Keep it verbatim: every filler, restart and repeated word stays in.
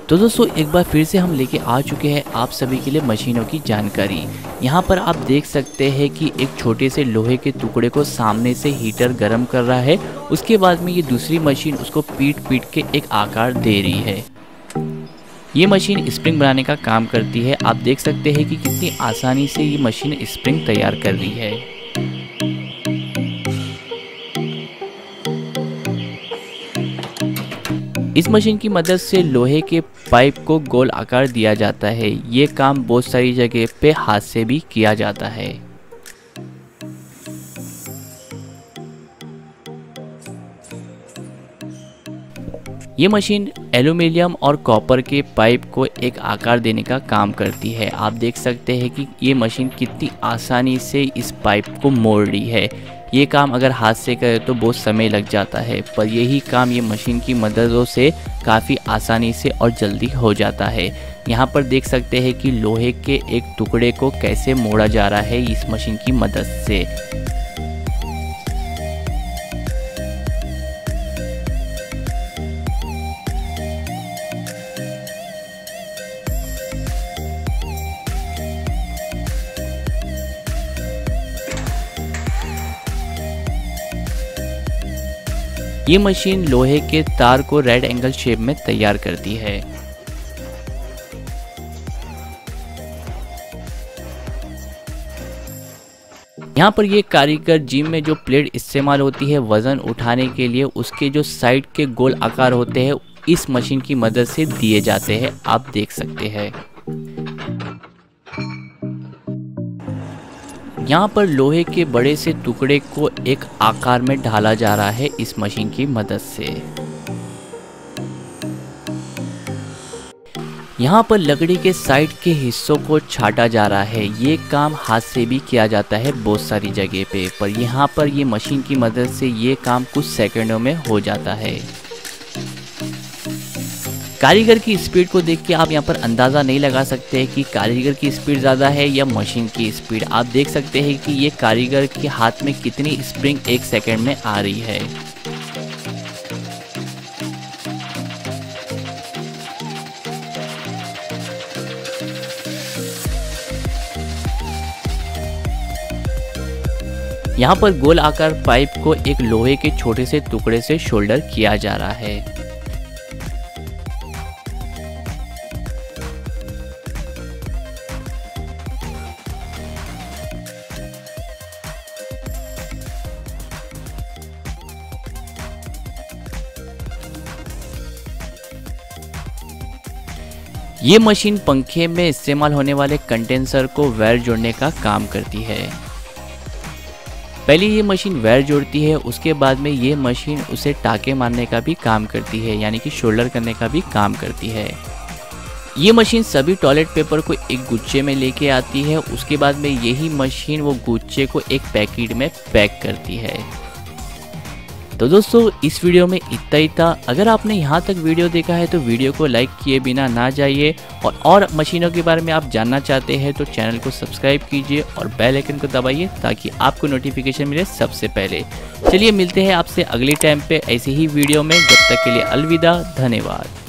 तो दोस्तों एक बार फिर से हम लेके आ चुके हैं आप सभी के लिए मशीनों की जानकारी। यहाँ पर आप देख सकते हैं कि एक छोटे से लोहे के टुकड़े को सामने से हीटर गर्म कर रहा है। उसके बाद में ये दूसरी मशीन उसको पीट पीट के एक आकार दे रही है। ये मशीन स्प्रिंग बनाने का काम करती है। आप देख सकते हैं कि कितनी आसानी से ये मशीन स्प्रिंग तैयार कर रही है। इस मशीन की मदद से लोहे के पाइप को गोल आकार दिया जाता है। ये काम बहुत सारी जगह पे हाथ से भी किया जाता है। ये मशीन एल्यूमीनियम और कॉपर के पाइप को एक आकार देने का काम करती है। आप देख सकते हैं कि ये मशीन कितनी आसानी से इस पाइप को मोड़ रही है। ये काम अगर हाथ से करे तो बहुत समय लग जाता है, पर यही काम ये मशीन की मददों से काफ़ी आसानी से और जल्दी हो जाता है। यहाँ पर देख सकते हैं कि लोहे के एक टुकड़े को कैसे मोड़ा जा रहा है इस मशीन की मदद से। ये मशीन लोहे के तार को रेड एंगल शेप में तैयार करती है। यहाँ पर ये कारीगर जिम में जो प्लेट इस्तेमाल होती है वजन उठाने के लिए, उसके जो साइड के गोल आकार होते हैं इस मशीन की मदद से दिए जाते हैं। आप देख सकते हैं यहाँ पर लोहे के बड़े से टुकड़े को एक आकार में ढाला जा रहा है इस मशीन की मदद से। यहाँ पर लकड़ी के साइड के हिस्सों को छाटा जा रहा है। ये काम हाथ से भी किया जाता है बहुत सारी जगह पे, पर यहाँ पर ये मशीन की मदद से ये काम कुछ सेकंडों में हो जाता है। कारीगर की स्पीड को देख के आप यहाँ पर अंदाज़ा नहीं लगा सकते हैं कि कारीगर की स्पीड ज़्यादा है या मशीन की स्पीड। आप देख सकते हैं कि ये कारीगर के हाथ में कितनी स्प्रिंग एक सेकंड में आ रही है। यहाँ पर गोल आकार पाइप को एक लोहे के छोटे से टुकड़े से शोल्डर किया जा रहा है। ये मशीन पंखे में इस्तेमाल होने वाले कंडेंसर को वायर जोड़ने का काम करती है। पहले ये मशीन वायर जोड़ती है, उसके बाद में ये मशीन उसे टाके मारने का भी काम करती है, यानी कि शोल्डर करने का भी काम करती है। ये मशीन सभी टॉयलेट पेपर को एक गुच्छे में लेके आती है। उसके बाद में यही मशीन वो गुच्छे को एक पैकेट में पैक करती है। तो दोस्तों इस वीडियो में इतना ही था। अगर आपने यहाँ तक वीडियो देखा है तो वीडियो को लाइक किए बिना ना जाइए, और और मशीनों के बारे में आप जानना चाहते हैं तो चैनल को सब्सक्राइब कीजिए और बेल आइकन को दबाइए ताकि आपको नोटिफिकेशन मिले सबसे पहले। चलिए मिलते हैं आपसे अगले टाइम पे ऐसे ही वीडियो में। जब तक के लिए अलविदा, धन्यवाद।